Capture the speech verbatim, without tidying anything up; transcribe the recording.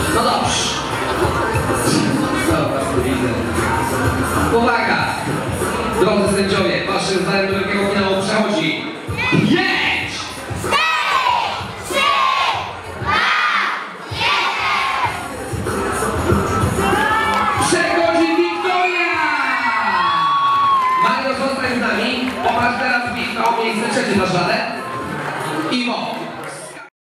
No dobrze. Zobacz, tu widzę. Uwaga! Drodzy sędziowie, waszym zdaniem do wielkiego finału przechodzi pięć! cztery, trzy, dwa, jeden! Przechodzi Wiktoria! Mario, zostań z nami. Popatrz teraz, Wiktor, miejsce trzecie, masz radę? Imo.